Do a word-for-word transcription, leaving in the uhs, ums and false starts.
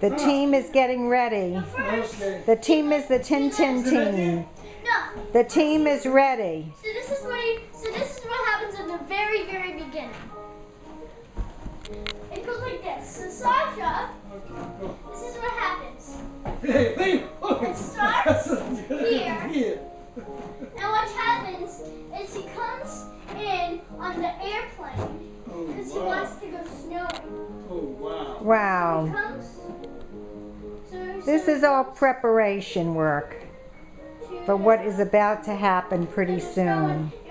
The team is getting ready. The team is the Tin Tin team. No. The team is ready. So this is what he, so this is what happens in the very, very beginning. It goes like this. So Sasha, this is what happens. It starts here. And what happens is he comes in on the airplane because he wants to go snowing. Oh, wow. Wow. So he comes, so This is all preparation work for what is about to happen pretty soon.